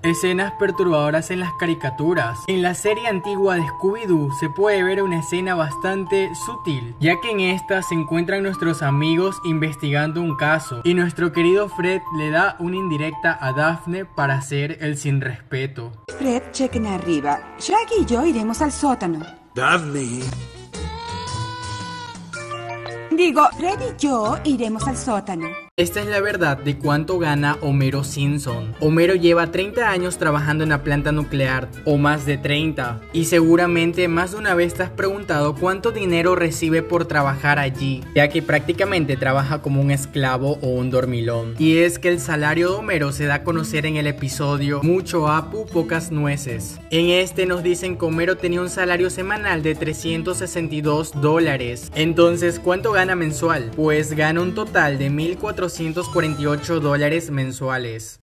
Escenas perturbadoras en las caricaturas. En la serie antigua de Scooby-Doo se puede ver una escena bastante sutil, ya que en esta se encuentran nuestros amigos investigando un caso y nuestro querido Fred le da una indirecta a Daphne para hacer el sin respeto. Fred, chequen arriba. Shaggy y yo iremos al sótano. Daphne. Digo, Fred y yo iremos al sótano. Esta es la verdad de cuánto gana Homero Simpson. Homero lleva 30 años trabajando en la planta nuclear, o más de 30, y seguramente más de una vez te has preguntado cuánto dinero recibe por trabajar allí, ya que prácticamente trabaja como un esclavo o un dormilón. Y es que el salario de Homero se da a conocer en el episodio Mucho Apu, Pocas Nueces. En este nos dicen que Homero tenía un salario semanal de $362. Entonces, ¿cuánto gana mensual? Pues gana un total de $1,448 mensuales.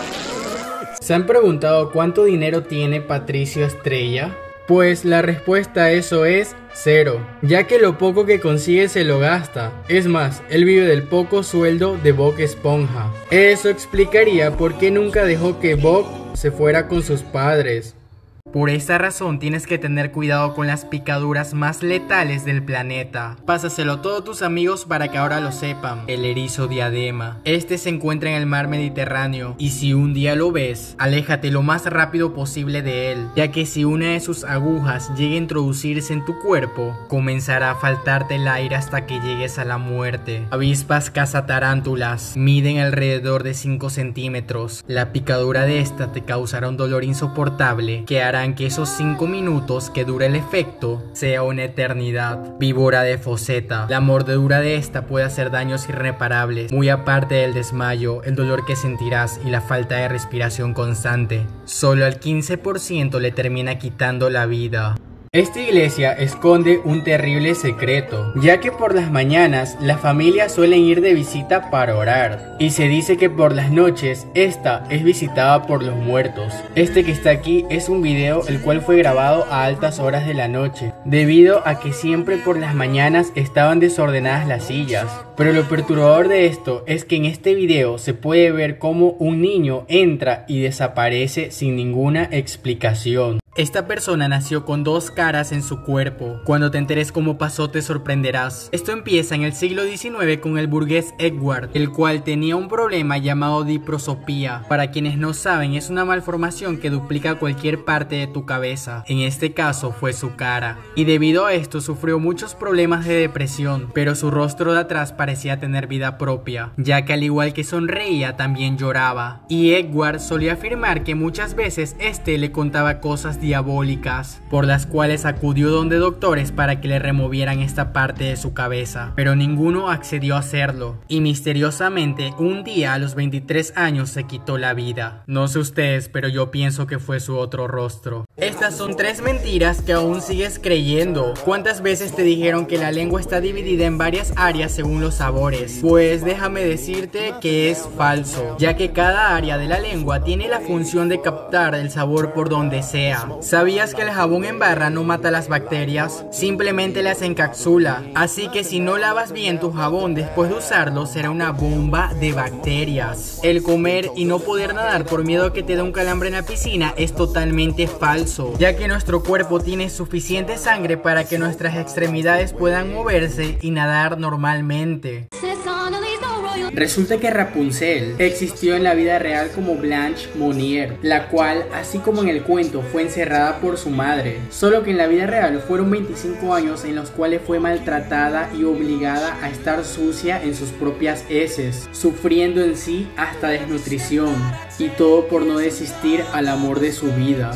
¿Se han preguntado cuánto dinero tiene Patricio Estrella? Pues la respuesta a eso es 0, ya que lo poco que consigue se lo gasta. Es más, él vive del poco sueldo de Bob Esponja. Eso explicaría por qué nunca dejó que Bob se fuera con sus padres. Por esta razón tienes que tener cuidado con las picaduras más letales del planeta. Pásaselo a todos tus amigos para que ahora lo sepan. El erizo diadema. Este se encuentra en el mar Mediterráneo y si un día lo ves, aléjate lo más rápido posible de él, ya que si una de sus agujas llega a introducirse en tu cuerpo, comenzará a faltarte el aire hasta que llegues a la muerte. Avispas cazatarántulas miden alrededor de 5 centímetros. La picadura de esta te causará un dolor insoportable que hará que esos 5 minutos que dure el efecto sea una eternidad. Víbora de Foseta. La mordedura de esta puede hacer daños irreparables, muy aparte del desmayo, el dolor que sentirás y la falta de respiración constante. Solo al 15% le termina quitando la vida. Esta iglesia esconde un terrible secreto, ya que por las mañanas las familias suelen ir de visita para orar, y se dice que por las noches esta es visitada por los muertos. Este que está aquí es un video el cual fue grabado a altas horas de la noche, debido a que siempre por las mañanas estaban desordenadas las sillas. Pero lo perturbador de esto es que en este video se puede ver cómo un niño entra y desaparece sin ninguna explicación. Esta persona nació con 2 caras en su cuerpo. Cuando te enteres cómo pasó te sorprenderás. Esto empieza en el siglo XIX con el burgués Edward, el cual tenía un problema llamado diprosopía. Para quienes no saben, es una malformación que duplica cualquier parte de tu cabeza. En este caso fue su cara. Y debido a esto sufrió muchos problemas de depresión, pero su rostro de atrás parecía tener vida propia, ya que al igual que sonreía también lloraba. Y Edward solía afirmar que muchas veces este le contaba cosas diabólicas, por las cuales acudió donde doctores para que le removieran esta parte de su cabeza, pero ninguno accedió a hacerlo, y misteriosamente un día a los 23 años se quitó la vida. No sé ustedes, pero yo pienso que fue su otro rostro. Estas son 3 mentiras que aún sigues creyendo. ¿Cuántas veces te dijeron que la lengua está dividida en varias áreas según los sabores? Pues déjame decirte que es falso, ya que cada área de la lengua tiene la función de captar el sabor por donde sea. ¿Sabías que el jabón en barra no mata las bacterias? Simplemente las encapsula. Así que si no lavas bien tu jabón después de usarlo, será una bomba de bacterias. El comer y no poder nadar por miedo a que te dé un calambre en la piscina es totalmente falso, ya que nuestro cuerpo tiene suficiente sangre para que nuestras extremidades puedan moverse y nadar normalmente. Resulta que Rapunzel existió en la vida real como Blanche Monnier, la cual, así como en el cuento, fue encerrada por su madre. Solo que en la vida real fueron 25 años en los cuales fue maltratada y obligada a estar sucia en sus propias heces, sufriendo en sí hasta desnutrición, y todo por no desistir al amor de su vida.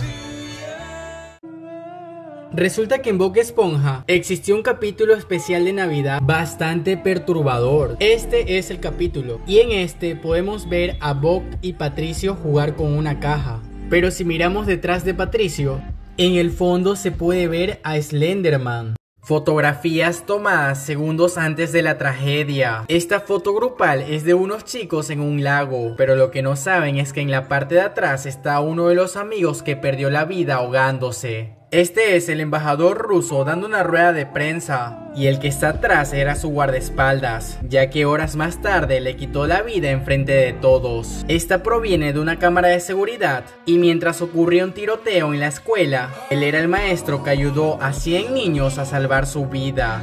Resulta que en Bob Esponja existió un capítulo especial de Navidad bastante perturbador. Este es el capítulo y en este podemos ver a Bob y Patricio jugar con una caja. Pero si miramos detrás de Patricio, en el fondo se puede ver a Slenderman. Fotografías tomadas segundos antes de la tragedia. Esta foto grupal es de unos chicos en un lago, pero lo que no saben es que en la parte de atrás está uno de los amigos que perdió la vida ahogándose. Este es el embajador ruso dando una rueda de prensa, y el que está atrás era su guardaespaldas, ya que horas más tarde le quitó la vida enfrente de todos. Esta proviene de una cámara de seguridad, y mientras ocurrió un tiroteo en la escuela, él era el maestro que ayudó a 100 niños a salvar su vida.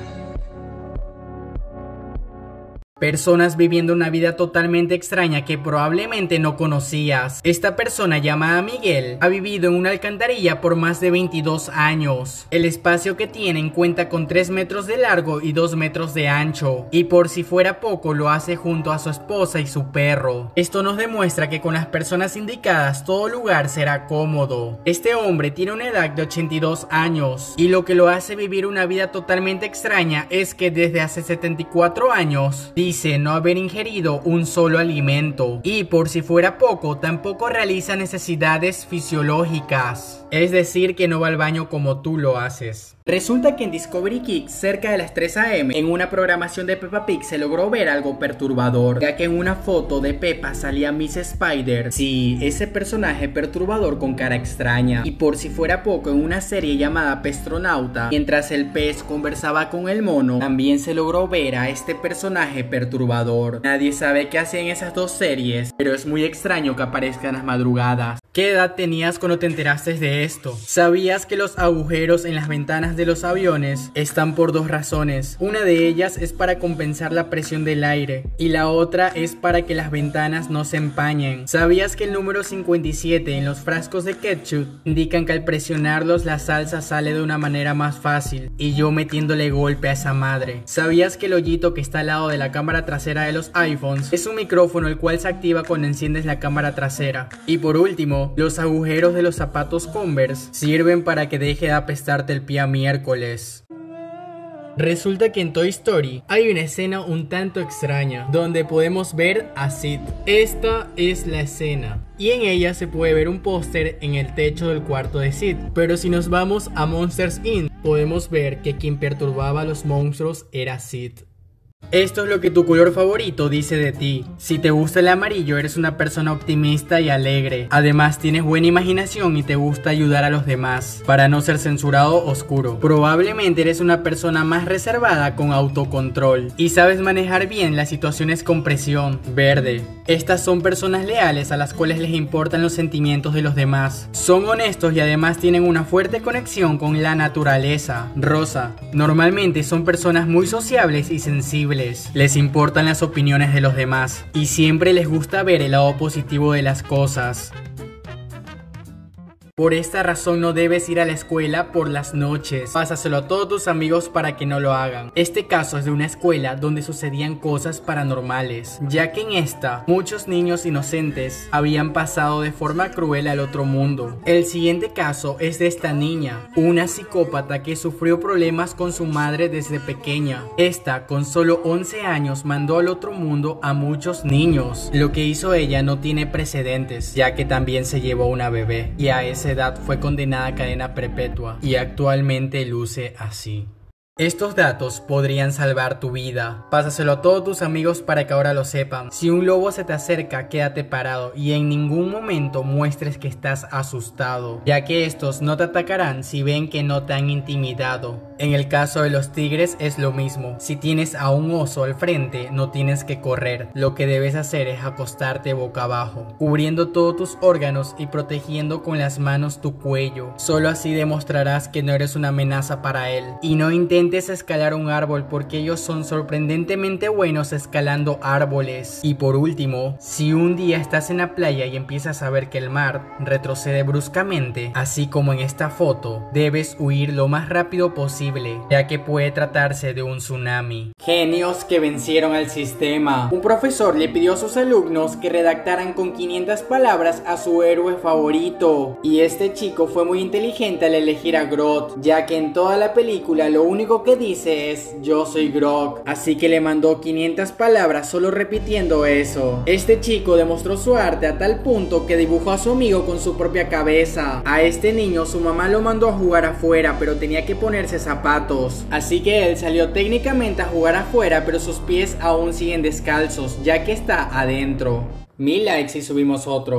Personas viviendo una vida totalmente extraña que probablemente no conocías. Esta persona llamada Miguel ha vivido en una alcantarilla por más de 22 años. El espacio que tienen cuenta con 3 metros de largo y 2 metros de ancho. Y por si fuera poco, lo hace junto a su esposa y su perro. Esto nos demuestra que con las personas indicadas todo lugar será cómodo. Este hombre tiene una edad de 82 años. Y lo que lo hace vivir una vida totalmente extraña es que desde hace 74 años dice no haber ingerido un solo alimento y por si fuera poco tampoco realiza necesidades fisiológicas, es decir que no va al baño como tú lo haces. Resulta que en Discovery Kids, cerca de las 3 AM, en una programación de Peppa Pig se logró ver algo perturbador, ya que en una foto de Peppa salía Miss Spider, sí, ese personaje perturbador con cara extraña. Y por si fuera poco, en una serie llamada Pestronauta, mientras el pez conversaba con el mono, también se logró ver a este personaje perturbador. Nadie sabe qué hacen esas dos series, pero es muy extraño que aparezcan las madrugadas. ¿Qué edad tenías cuando te enteraste de esto? ¿Sabías que los agujeros en las ventanas de los aviones están por dos razones? Una de ellas es para compensar la presión del aire y la otra es para que las ventanas no se empañen. ¿Sabías que el número 57 en los frascos de ketchup indican que al presionarlos la salsa sale de una manera más fácil? Y yo metiéndole golpe a esa madre. ¿Sabías que el hoyito que está al lado de la cámara trasera de los iPhones es un micrófono el cual se activa cuando enciendes la cámara trasera? Y por último, los agujeros de los zapatos Converse sirven para que deje de apestarte el pie a miércoles. Resulta que en Toy Story hay una escena un tanto extraña donde podemos ver a Sid. Esta es la escena y en ella se puede ver un póster en el techo del cuarto de Sid. Pero si nos vamos a Monsters Inc, podemos ver que quien perturbaba a los monstruos era Sid. Esto es lo que tu color favorito dice de ti. Si te gusta el amarillo, eres una persona optimista y alegre. Además, tienes buena imaginación y te gusta ayudar a los demás. Para no ser censurado, oscuro. Probablemente eres una persona más reservada con autocontrol. Y sabes manejar bien las situaciones con presión. Verde. Estas son personas leales a las cuales les importan los sentimientos de los demás. Son honestos y además tienen una fuerte conexión con la naturaleza. Rosa. Normalmente son personas muy sociables y sensibles. Les importan las opiniones de los demás y siempre les gusta ver el lado positivo de las cosas. Por esta razón no debes ir a la escuela por las noches. Pásaselo a todos tus amigos para que no lo hagan. Este caso es de una escuela donde sucedían cosas paranormales, ya que en esta muchos niños inocentes habían pasado de forma cruel al otro mundo. El siguiente caso es de esta niña, una psicópata que sufrió problemas con su madre desde pequeña. Esta, con solo 11 años, mandó al otro mundo a muchos niños. Lo que hizo ella no tiene precedentes, ya que también se llevó una bebé y a ese edad fue condenada a cadena perpetua y actualmente luce así. Estos datos podrían salvar tu vida. Pásaselo a todos tus amigos para que ahora lo sepan. Si un lobo se te acerca, quédate parado y en ningún momento muestres que estás asustado, ya que estos no te atacarán si ven que no te han intimidado. En el caso de los tigres es lo mismo. Si tienes a un oso al frente, no tienes que correr. Lo que debes hacer es acostarte boca abajo, cubriendo todos tus órganos y protegiendo con las manos tu cuello. Solo así demostrarás que no eres una amenaza para él. Y no intentes escalar un árbol porque ellos son sorprendentemente buenos escalando árboles. Y por último, si un día estás en la playa y empiezas a ver que el mar retrocede bruscamente, así como en esta foto, debes huir lo más rápido posible, ya que puede tratarse de un tsunami. Genios que vencieron al sistema. Un profesor le pidió a sus alumnos que redactaran con 500 palabras a su héroe favorito, y este chico fue muy inteligente al elegir a Grodd, ya que en toda la película lo único que dice es yo soy Grog, así que le mandó 500 palabras solo repitiendo eso. Este chico demostró su arte a tal punto que dibujó a su amigo con su propia cabeza. A este niño su mamá lo mandó a jugar afuera, pero tenía que ponerse zapatos, así que él salió técnicamente a jugar afuera, pero sus pies aún siguen descalzos ya que está adentro. 1000 likes y subimos otro.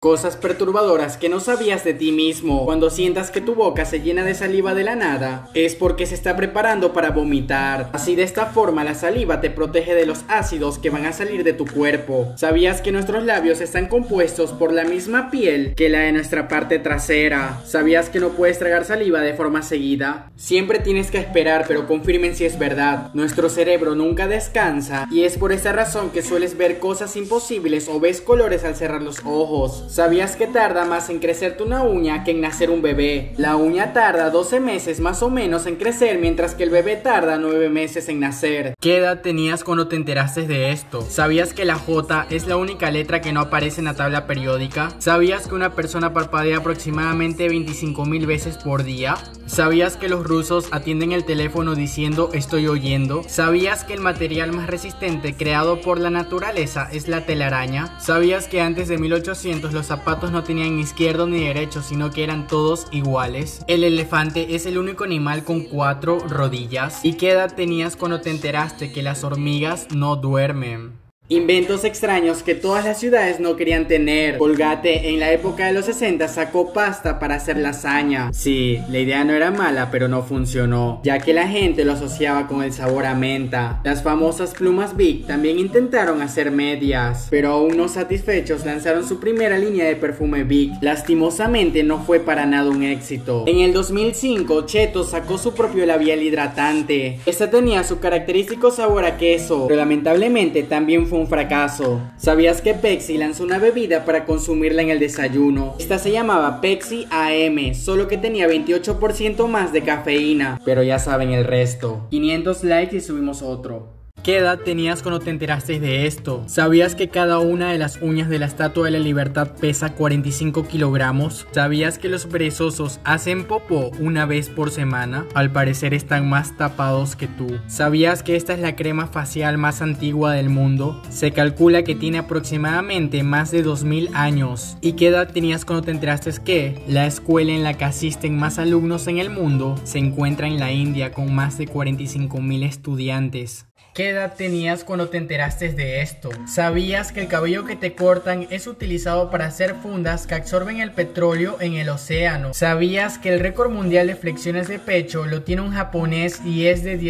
Cosas perturbadoras que no sabías de ti mismo. Cuando sientas que tu boca se llena de saliva de la nada, es porque se está preparando para vomitar. Así, de esta forma, la saliva te protege de los ácidos que van a salir de tu cuerpo. ¿Sabías que nuestros labios están compuestos por la misma piel que la de nuestra parte trasera? ¿Sabías que no puedes tragar saliva de forma seguida? Siempre tienes que esperar, pero confirmen si es verdad. Nuestro cerebro nunca descansa y es por esa razón que sueles ver cosas imposibles o ves colores al cerrar los ojos. ¿Sabías que tarda más en crecerte una uña que en nacer un bebé? La uña tarda 12 meses más o menos en crecer, mientras que el bebé tarda 9 meses en nacer. ¿Qué edad tenías cuando te enteraste de esto? ¿Sabías que la J es la única letra que no aparece en la tabla periódica? ¿Sabías que una persona parpadea aproximadamente 25.000 veces por día? ¿Sabías que los rusos atienden el teléfono diciendo estoy oyendo? ¿Sabías que el material más resistente creado por la naturaleza es la telaraña? ¿Sabías que antes de 1800 los zapatos no tenían ni izquierdo ni derecho, sino que eran todos iguales? El elefante es el único animal con 4 rodillas. ¿Y qué edad tenías cuando te enteraste que las hormigas no duermen? Inventos extraños que todas las ciudades no querían tener. Colgate en la época de los 60 sacó pasta para hacer lasaña. Sí, la idea no era mala, pero no funcionó, ya que la gente lo asociaba con el sabor a menta. Las famosas plumas Bic también intentaron hacer medias, pero aún no satisfechos lanzaron su primera línea de perfume Bic. Lastimosamente no fue para nada un éxito. En el 2005 Cheetos sacó su propio labial hidratante. Este tenía su característico sabor a queso, pero lamentablemente también fue un fracaso. ¿Sabías que Pepsi lanzó una bebida para consumirla en el desayuno? Esta se llamaba Pepsi AM, solo que tenía 28% más de cafeína, pero ya saben el resto. 500 likes y subimos otro. ¿Qué edad tenías cuando te enteraste de esto? ¿Sabías que cada una de las uñas de la Estatua de la Libertad pesa 45 kilogramos? ¿Sabías que los perezosos hacen popó una vez por semana? Al parecer están más tapados que tú. ¿Sabías que esta es la crema facial más antigua del mundo? Se calcula que tiene aproximadamente más de 2000 años. ¿Y qué edad tenías cuando te enteraste que la escuela en la que asisten más alumnos en el mundo se encuentra en la India con más de 45.000 estudiantes? ¿Qué edad tenías cuando te enteraste de esto? ¿Sabías que el cabello que te cortan es utilizado para hacer fundas que absorben el petróleo en el océano? ¿Sabías que el récord mundial de flexiones de pecho lo tiene un japonés y es de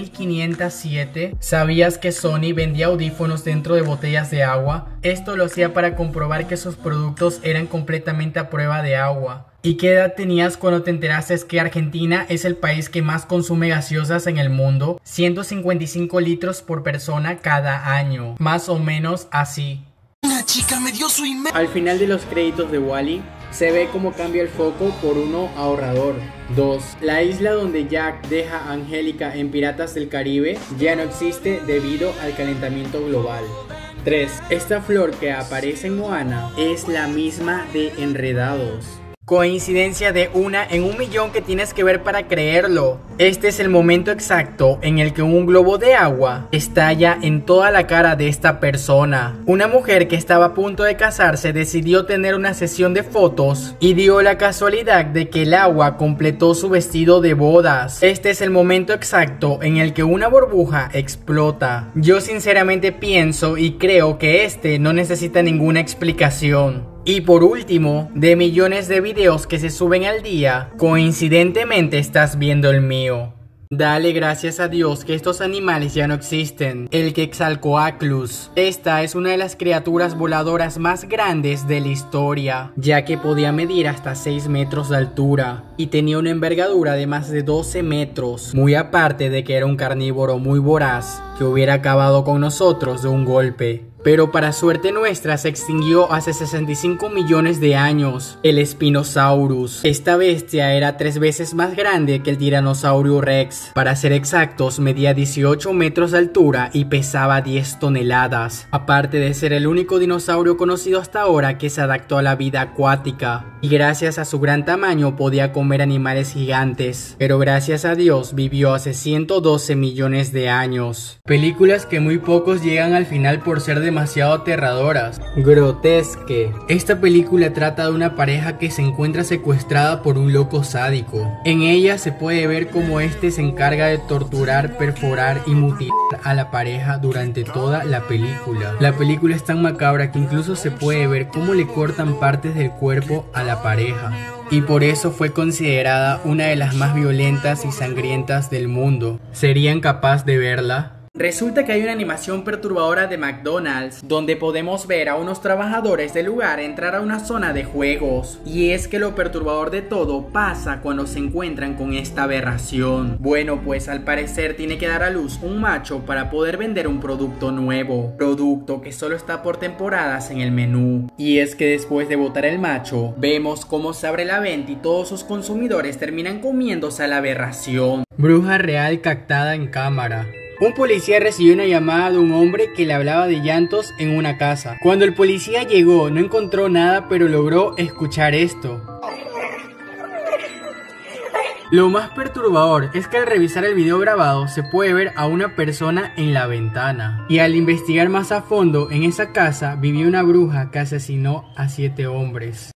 10.507? ¿Sabías que Sony vendía audífonos dentro de botellas de agua? Esto lo hacía para comprobar que sus productos eran completamente a prueba de agua. ¿Y qué edad tenías cuando te enteraste que Argentina es el país que más consume gaseosas en el mundo? 155 litros por persona cada año. Más o menos así. Una chica me dio su email. Al final de los créditos de Wall-E, se ve cómo cambia el foco por uno ahorrador. 2. La isla donde Jack deja a Angélica en Piratas del Caribe ya no existe debido al calentamiento global. 3. Esta flor que aparece en Moana es la misma de Enredados. Coincidencia de una en 1.000.000 que tienes que ver para creerlo. Este es el momento exacto en el que un globo de agua estalla en toda la cara de esta persona. Una mujer que estaba a punto de casarse decidió tener una sesión de fotos y dio la casualidad de que el agua completó su vestido de bodas. Este es el momento exacto en el que una burbuja explota. Yo sinceramente pienso y creo que este no necesita ninguna explicación. Y por último, de millones de videos que se suben al día, coincidentemente estás viendo el mío. Dale gracias a Dios que estos animales ya no existen. El Quetzalcoatlus. Esta es una de las criaturas voladoras más grandes de la historia, ya que podía medir hasta 6 metros de altura y tenía una envergadura de más de 12 metros, muy aparte de que era un carnívoro muy voraz que hubiera acabado con nosotros de un golpe. Pero para suerte nuestra se extinguió hace 65 millones de años, el Spinosaurus. Esta bestia era 3 veces más grande que el Tyrannosaurus Rex. Para ser exactos, medía 18 metros de altura y pesaba 10 toneladas. Aparte de ser el único dinosaurio conocido hasta ahora que se adaptó a la vida acuática. y gracias a su gran tamaño podía comer animales gigantes, pero gracias a Dios vivió hace 112 millones de años. Películas que muy pocos llegan al final por ser demasiado aterradoras. Grotesque. Esta película trata de una pareja que se encuentra secuestrada por un loco sádico. En ella se puede ver cómo este se encarga de torturar, perforar y mutilar a la pareja durante toda la película. La película es tan macabra que incluso se puede ver cómo le cortan partes del cuerpo a la pareja. Y por eso fue considerada una de las más violentas y sangrientas del mundo. ¿Serían capaces de verla? Resulta que hay una animación perturbadora de McDonald's donde podemos ver a unos trabajadores del lugar entrar a una zona de juegos. Y es que lo perturbador de todo pasa cuando se encuentran con esta aberración. Bueno, pues al parecer tiene que dar a luz un macho para poder vender un producto nuevo. Producto que solo está por temporadas en el menú. Y es que después de botar el macho, vemos cómo se abre la venta y todos sus consumidores terminan comiéndose a la aberración. Bruja real captada en cámara. Un policía recibió una llamada de un hombre que le hablaba de llantos en una casa. Cuando el policía llegó, no encontró nada, pero logró escuchar esto. Lo más perturbador es que al revisar el video grabado se puede ver a una persona en la ventana. Y al investigar más a fondo, en esa casa vivía una bruja que asesinó a 7 hombres.